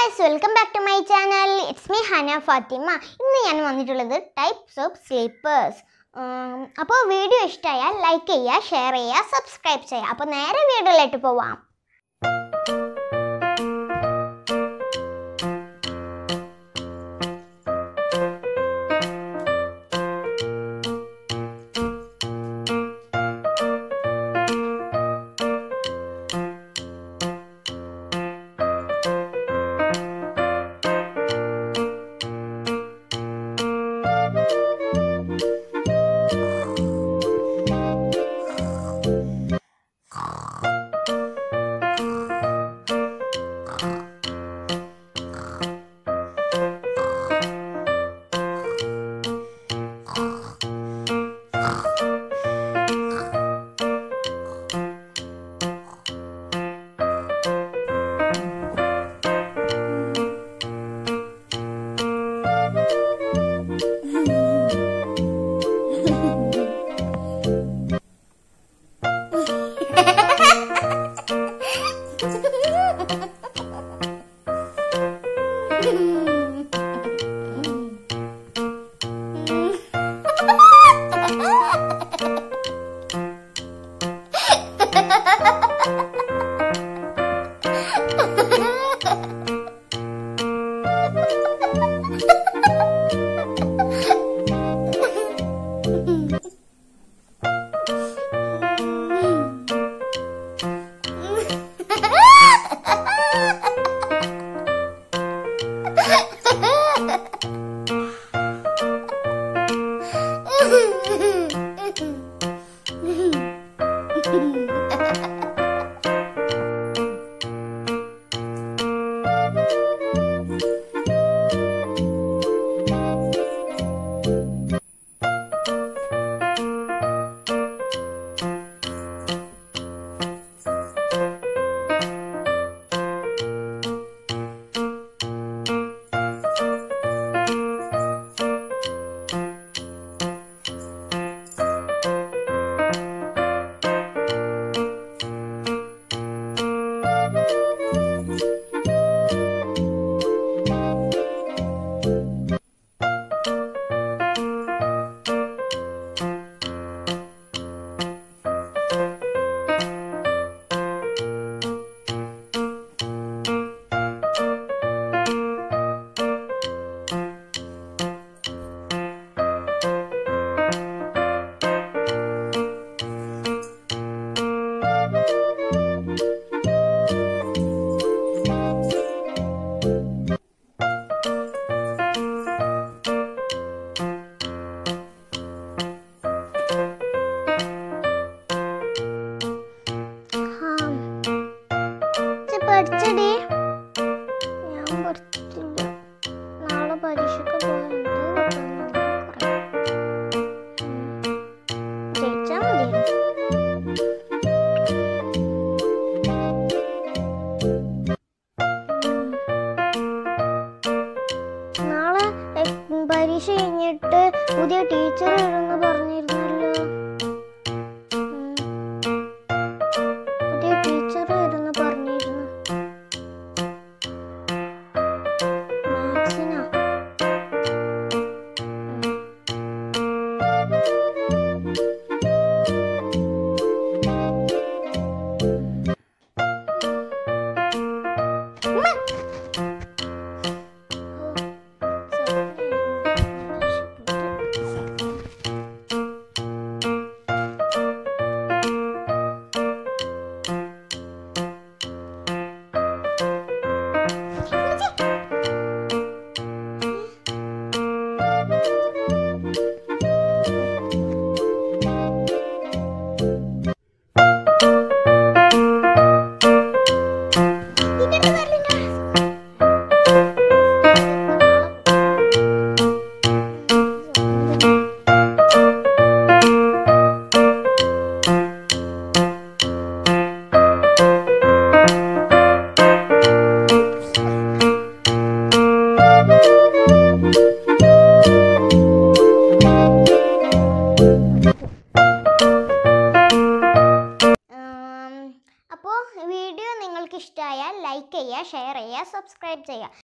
guys, welcome back to my channel. It's me Hana Fatima. ഇന്ന് ഞാൻ വന്നിട്ടുള്ളത് types of sleepers. അപ്പോൾ video ഇഷ്ടമായാൽ ലൈക്ക് ചെയ്യുക, ഷെയർ ചെയ്യുക, സബ്സ്ക്രൈബ് ചെയ്യുക. അപ്പോൾ നേരെ വീഡിയോയിലേക്ക് പോവാം. പഠിച്ചടി ഞാൻ പഠിച്ചിട്ടില്ല. നാളെ പരീക്ഷയ്ക്ക് ജയിച്ചാ മതി. നാളെ പരീക്ഷ കഴിഞ്ഞിട്ട് പുതിയ ടീച്ചർ വരുമെന്ന് പറഞ്ഞിരുന്നല്ലോ. പുതിയ ടീച്ചർ വരുമെന്ന് പറഞ്ഞിരുന്നു. ചെയ്യുക, ഷെയർ ചെയ്യുക, സബ്സ്ക്രൈബ് ചെയ്യുക.